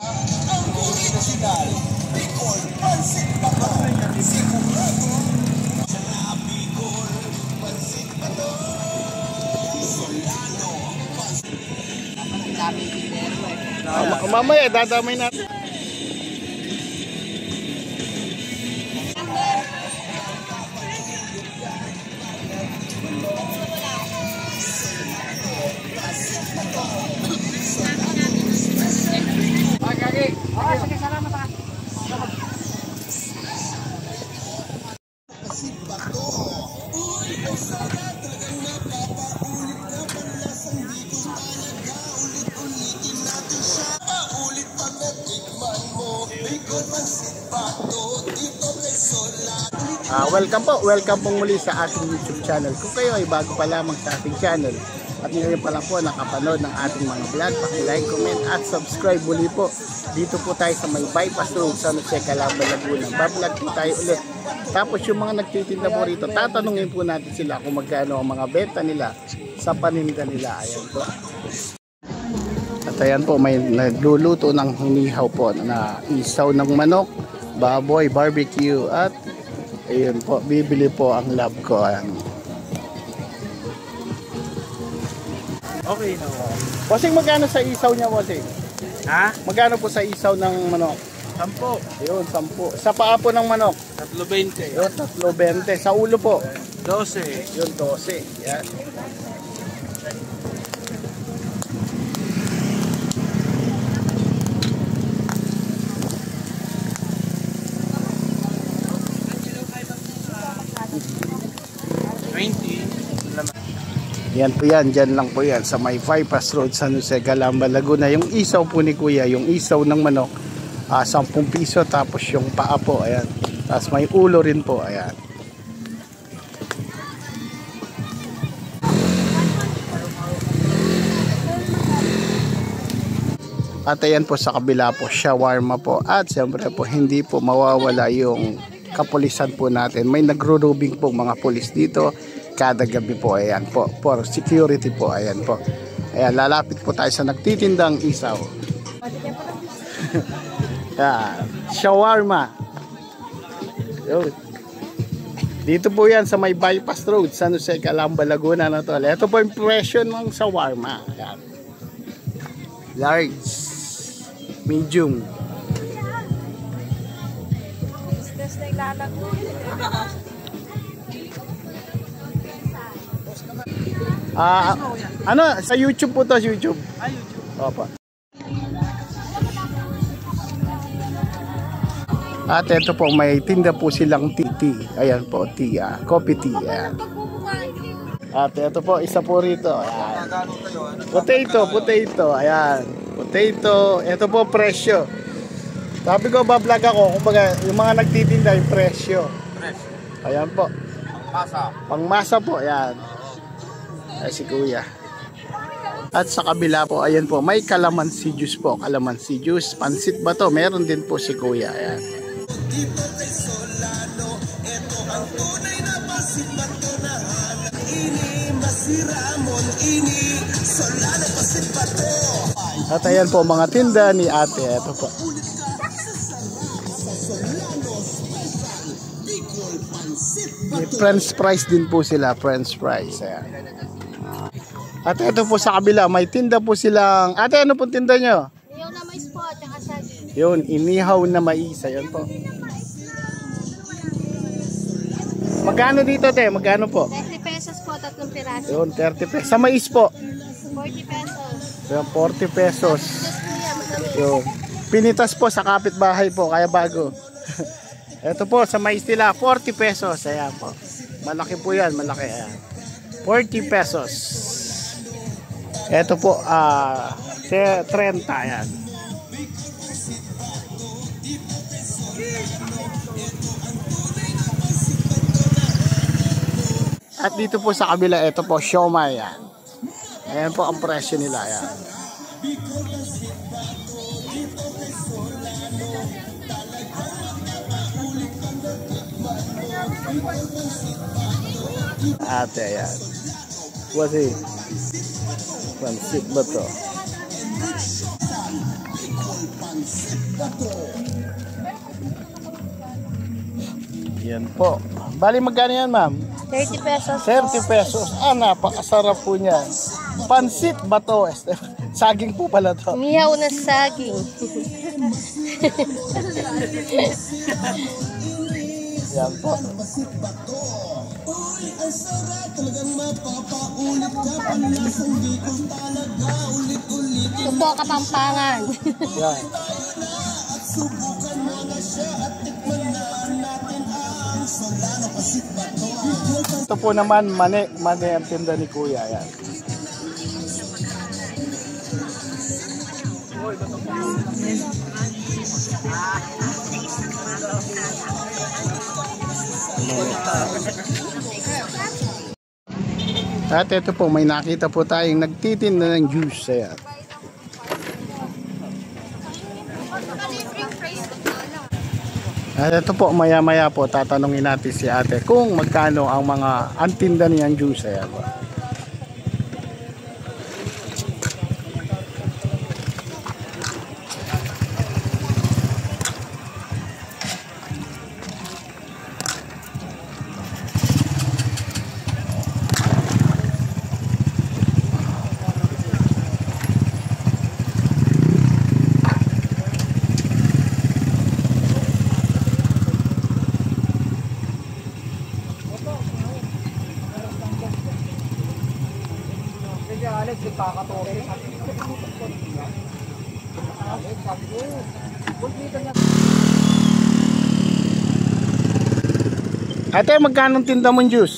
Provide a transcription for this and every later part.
Ang original Bicol Pansit Bato. Sigurado sa Bicol Pansit Bato. Solano Pansit. Mamaya dadamay natin. Sige, salamat ha. Pansit Bato. Uy, ang sarap talagang napapaulit na panlasang Bicol talaga. Ulit-ulitin natin siya. Paulit pag natikman mo. Bicol Pansit Bato. Dito kay Solano. Welcome po muli sa ating YouTube channel. Kung kayo ay bago pa lamang sa ating channel at ngayon pa lang po nakapanood ng ating mga vlog, paki-like, comment at subscribe muli po. Dito po tayo sa may bypass road sa San Jose, Calamba, Laguna. Bablog po tayo ulit. Tapos yung mga nagtitinda po rito, tatanungin po natin sila kung magkano ang mga benta nila sa paninda nila. Ayan po. At ayan po, may nagluluto ng hinihaw po na isaw ng manok, baboy, barbecue at ayun po, bibili po ang love ko. Ayan. Okay na. Bossing, magkano sa isaw niya, bossing? Ha? Magkano po sa isaw ng manok? 10. Ayun, 10. Sa paa po ng manok? 3.20. Ayun, 3.20. Sa ulo po? 12. Yun, 12. Yan. Yan po yan, dyan lang po yan sa may bypass road San Jose, Calamba, Laguna. Yung isaw po ni Kuya, yung isaw ng manok, 10 piso, tapos yung paa po, ayan. Tapos may ulo rin po, ayan. At ayan po sa kabila po, shawarma po. At siyempre po, hindi po mawawala yung kapulisan po natin. May nagro-robing po mga pulis dito kada gabi po, ayan po, for security po, ayan po. Ayan, lalapit po tayo sa nagtitindang isaw. Ayan, shawarma. Dito po yan sa may bypass road, San Jose, Calamba, Laguna na to. Ito po yung presyo ng shawarma. Ayan. Large, medium. Ano, sa YouTube po to, YouTube. YouTube. Opo. At ito po, may tinda po silang tea. Ayan po, tea, coffee tea. Ayan. At ito po, isa po rito. Ayan. Potato. Ayan. Potato. Ito po, presyo. Sabi ko, bablog ako. Kumbaga, yung mga nagtitinda, yung presyo. Ayan po. Pangmasa po, ayan. Ay, si Kuya. At sa kabila po, ayan po, may calamansi juice po. Calamansi juice, pansit ba to? Meron din po si Kuya. Ayan. Dito kay Solano, ito ang tunay na Pansit Bato na hanap. Ini, Masiramon, ini, Solano Pansit Bato. At ayan po, mga tinda ni ate. Ito po. May French fries din po sila. French fries. Ayan. At ito po sa kabila, may tinda po silang... Ate, ano pong tinda nyo? Inihaw na mais po at saka saging. Yun, inihaw na mais. Ayan po. Magkano dito, te? Magkano po? 30 pesos po, 3 piraso. Yun, 30 pesos. Sa mais po? 40 pesos. Yun, 40 pesos. Yun. Pinitas po sa kapitbahay po, kaya bago. Ito po, sa mais nila, 40 pesos. Ayan po. Malaki po yan, malaki. Ayan. 40 pesos. Ito po, 30. Ayan. At dito po sa kabila, ito po, siomai. Ayan. Ayan po ang presyo nila. Ayan. Ate, ayan. What's Pansit ba to? Yan po. Bali magkano yan, ma'am? 30 pesos. 30 pesos. Ah, napakasarap po niyan. Pansit bato. Saging po pala to. Umihaw na saging. Yan po. Uy, ang sarap talagang mapapaulit ka. Panlasang di ko talaga ulit-ulitin. Ito Kapampangan. Yan. At subukan mo na siya at tikman na natin ang Solano Pasit Bato. Ito po naman, mani ang tinda ni Kuya. Yan. At ito po, may nakita po tayong nagtitinda ng juice. Ayan. At ito po, maya-maya po, tatanungin natin si ate kung magkano ang mga antinda niyang juice. Ayan po. Ate, magkano tinda mong juice?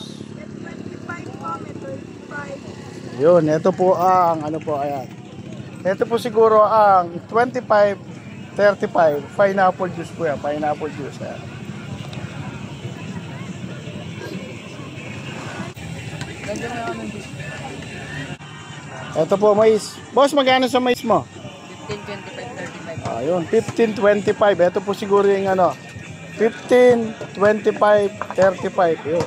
Yun, ito po ang ano po, ayan. Ito po siguro ang 25, 35 pineapple juice po yan, pineapple juice. Ayan. Ito po mais. Boss, magkano sa mais mo? 15, 25, 35. Ayun, 15, 25. Ito po siguro yung ano, 15, 25, 35. Yun.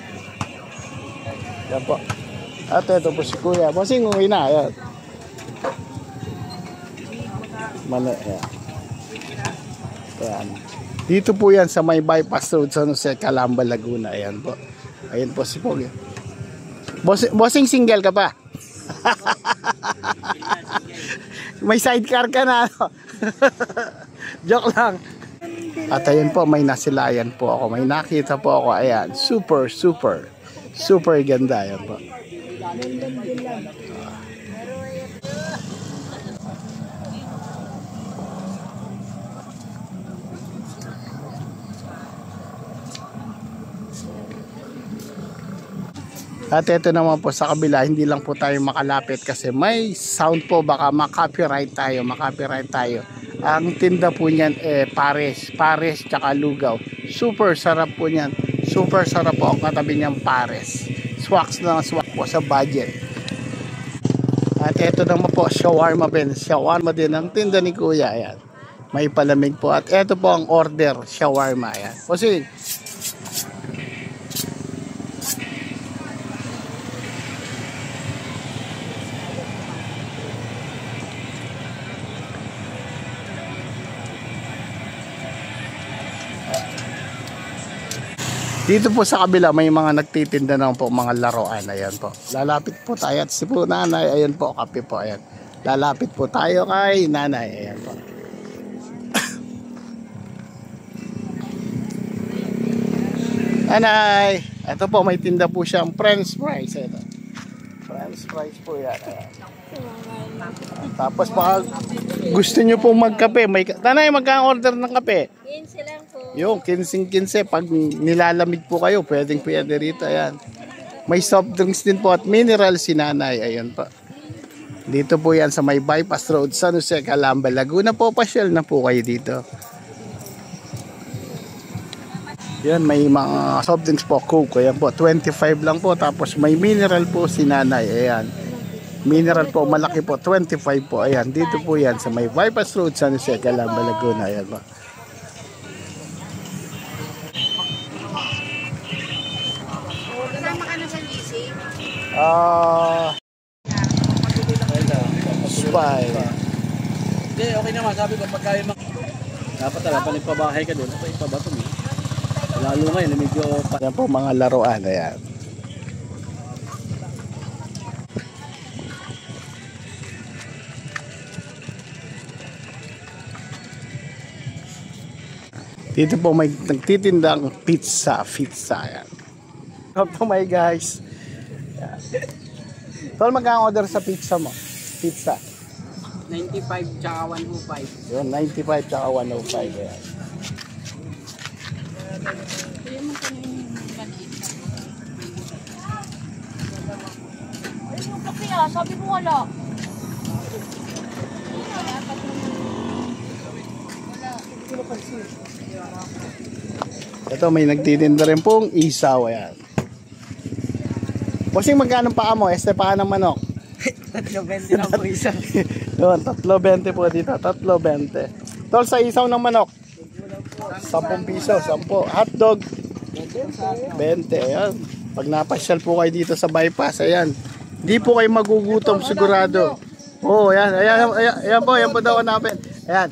Yan po. At ito po si Kuya. Bossing, uwi na. Ayan. Mali. Ayan. Ayan. Dito po yan sa may bypass road sa Jose Calamba, Laguna. Ayan po. Ayan po si Pogi. Bossing, single ka pa? May sidecar ka na, ano? Joke lang. At ayun po, may nasilayan po ako. May nakita po ako. Ayan, super ganda. Ayan po. At ito naman po sa kabila, hindi lang po tayo makalapit kasi may sound po, baka makopyright tayo. Ang tinda po niyan pares tsaka lugaw. Super sarap po niyan. Super sarap po ang katabi niyang pares. Swaks na swak po sa budget. At ito naman po, shawarma din ang tinda ni Kuya. Ayan. May palamig po. At ito po ang order, shawarma. Ayan. Kasi dito po sa kabila may mga nagtitinda ng po mga laruan. Ayan po. Lalapit po tayo at si po nanay. Ayan po, kape po. Ayan. Lalapit po tayo kay nanay. Ayan po. Nanay! Ito po, may tinda po siyang french fries. Ito. French fries po yan. Ayan. Tapos baka gusto nyo pong magkape. Nanay, magka-order ng kape? 15 lang po. Yung 15-15, pag nilalamig po kayo, pwede rito. Ayan. May soft drinks din po at mineral si nanay. Ayan po. Dito po yan sa may bypass road, San Jose, Calamba, Laguna po. Pasyal na po kayo dito. Yan, may mga soft drinks po, Coke. Ayan po, 25 lang po. Tapos may mineral po si nanay. Ayan. Mineral po, malaki po, 25 po. Ayan, dito po yan sa may bypass road, San Jose, Calamba, Laguna. Ayan po. Kasama ka na sa GC? Spy. Hindi, okay naman. Sabi ko, pagka yung dapat talaga, panigpabahay ka doon, ito ipabato mo. Lalo ngayon, medyo... Yan po mga laruan, ayan. Dito po may nagtitindang pizza, yan. Up to my guys. Yan. Tol, mag-order sa pizza mo? Pizza. 95 tsaka 105. Yun, 95 tsaka 105. Ayan. Ayun yung kape ah, sabi mo wala. Ito may nagtitinda rin pong isaw. Ayan. Bossing, magkano paa mo? Paa ng manok. 320 lang po isa. Yun, 3.20 po dito. 3.20. Tol, sa isaw ng manok 10 piso, 10. Hotdog 20. Ayan. Pag napasyal po kayo dito sa bypass, ayan, hindi po kayo magugutom sigurado. Oh, ayan, ayan po daw hanapin. Ayan.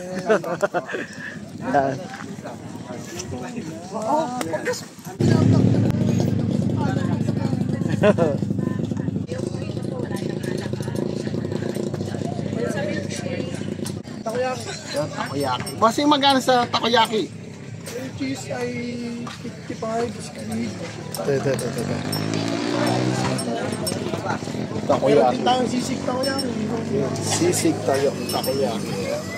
Ayan. Takoyaki. Bossing, magkano sa takoyaki? Yung cheese ay 55, squid. Ito. Takoyaki. Meron tayong sisig takoyaki. Sisig tayo. Takoyaki.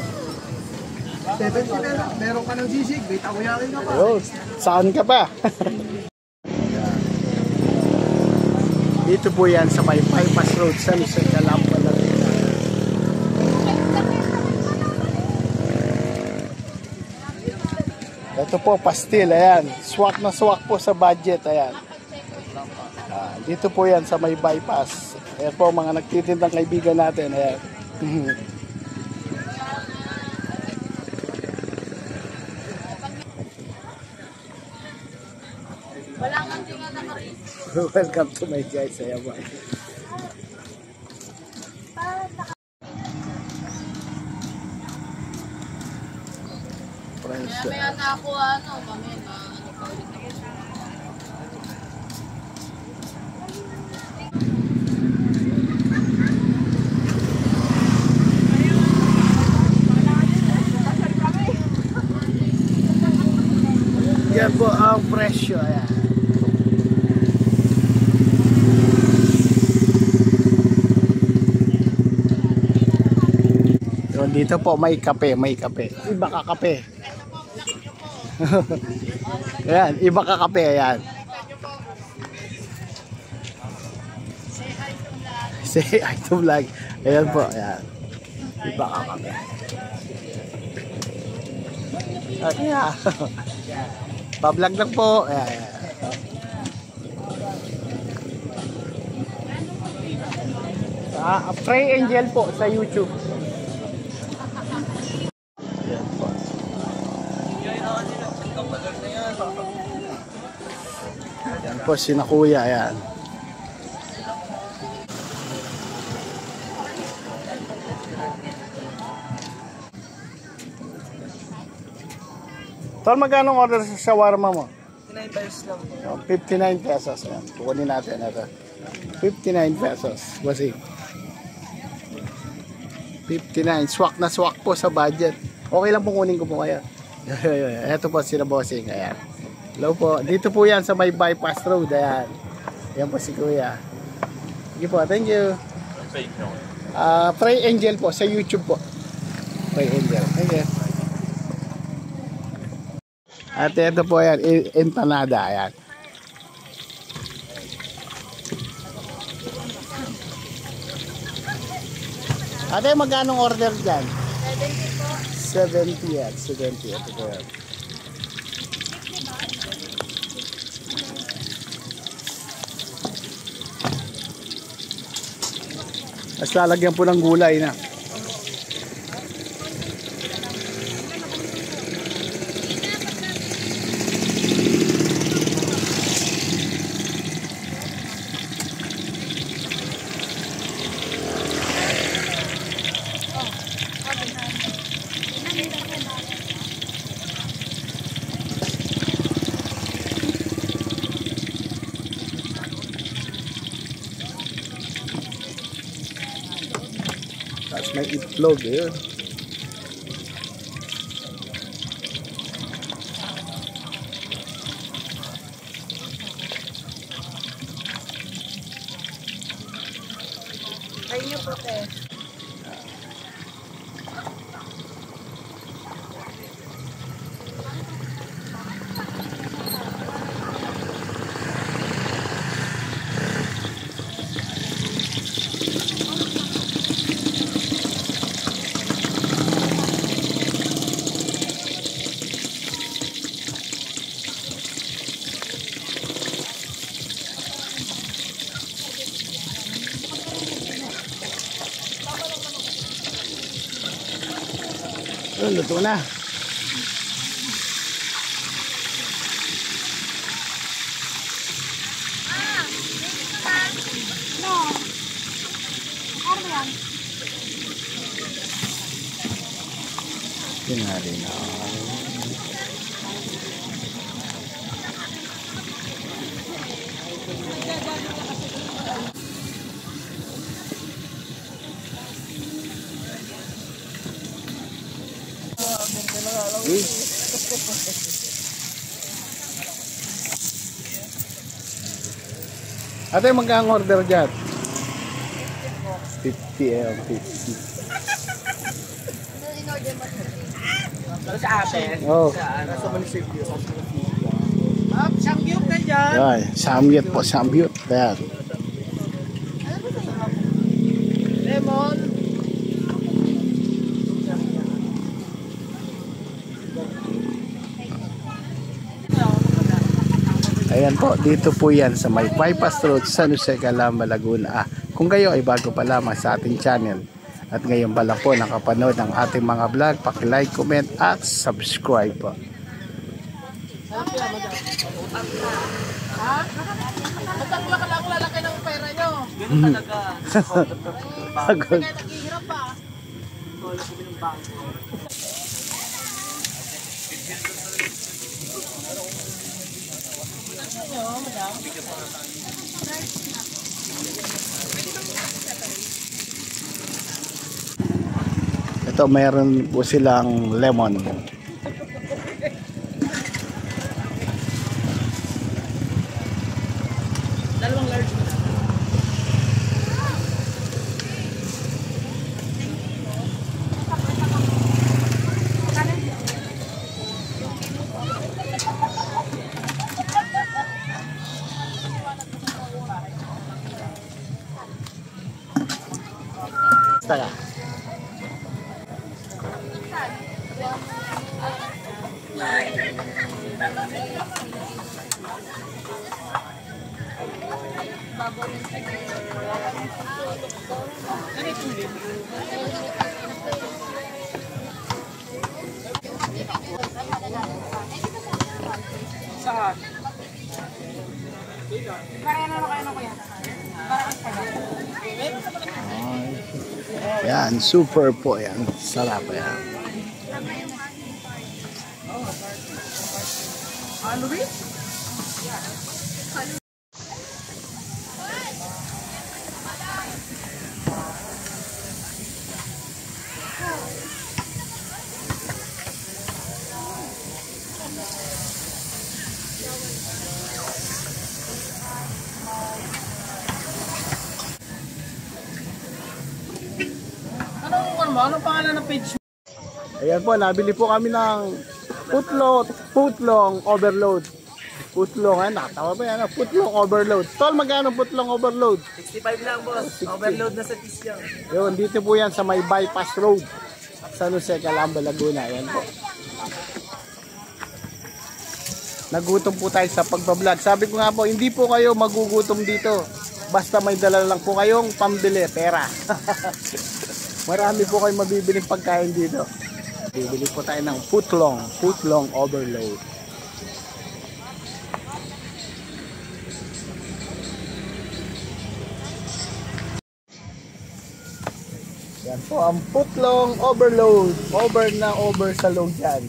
70 meron ka ng sisig, may takoyaki ka pa. Yo, saan ka pa? Dito po yan sa may bypass road sa Luzon, Calamba. Ito po, pastil, ayan. Swak na swak po sa budget, ayan. Dito po yan sa may bypass. Ayan po, mga nagtitindang kaibigan natin, ayan. Welcome to my guys, ayan po. Kaya na ako kami na pa ulit ako. Yan po ang presyo, ayan. Yun, dito po may kape. Iba ka kape. Ayan, iba ka kape, ayan. Say hi to vlog. Ayan po, ayan. Iba ka kape. Ayan. Pa-vlog lang po. Ayan. Pray Angel po sa YouTube. Ayan po. Ayan po, sina kuya, ayan. Tol, magkano order sa shawarma mo? 59 pesos lang po. 59 pesos. Ayan, kukunin natin ito. 59 pesos. Bossing. 59. Swak na swak po sa budget. Okay lang po, kunin ko po kayo. Ito po sila bossing. Ayan. Hello po. Dito po yan sa may bypass road. Ayan. Ayan po si kuya. Sige po. Thank you. Pray Angel po sa YouTube po. Pray Angel. Thank you. At ito po yan. Empanada. Ayan. Ate, magkano order dyan? 70 po. 70 yan. 70. Ito po yan. Mas lalagyan po ng gulay na. May itlog, yun. Kayo niyo po, te. Yun, luto na. Tinali na. Ate, magkang order dyan? 50 eh, 50. In-order mo. Sa atin. Oh, Sa munisipyo. Samgyup na dyan. yan. Samgyup po, samgyup. Ayan. Lemon. Ayan po, dito po yan sa may Bypass Road, San Jose, Calamba, Laguna. Kung kayo ay bago pa lamang sa ating channel at ngayon pa lang po nakapanood ng ating mga vlog, paki-like, comment at subscribe po. Matagla ka lang lalaki ng pera nyo. Ganun talaga. Agol. Kaya naghihirap pa. Wala ko ng bangko. Ito, mayroon po silang lemon. Dalawang large na. Tara. Saan? Yan, super po yan. Sarap yan. Ano rin? Anong pangalan ng page? Ayan po, nabili po kami ng putlong overload. Putlong, nakatawa ba yan? Putlong overload. Tol, magkano putlong overload? 65 lang, boss. 60. Overload na sa piece yan. Yun, dito po yan sa may Bypass Road, San Jose, Calamba, Laguna. Ayan po. Nagutom po tayo sa pagbablog. Sabi ko nga po, hindi po kayo magugutom dito. Basta may dala lang po kayong pambili, pera. Marami po kayong mabibiling pagkain dito. Bibili po tayo ng putlong overload. Yan po ang putlong overload. Over na over sa load yan.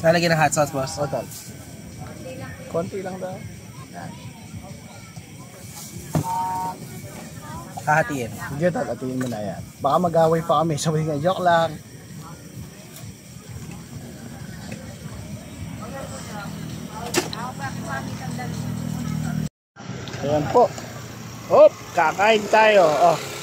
Lalagyan ng hot sauce, boss. O, tol. Konti lang daw. Yan. Hahatiin. Sige, tol. Atiin mo na yan. Baka mag-away pa kami. Sabi nga, joke lang. Ayan po. Hop, kakain tayo. Oh.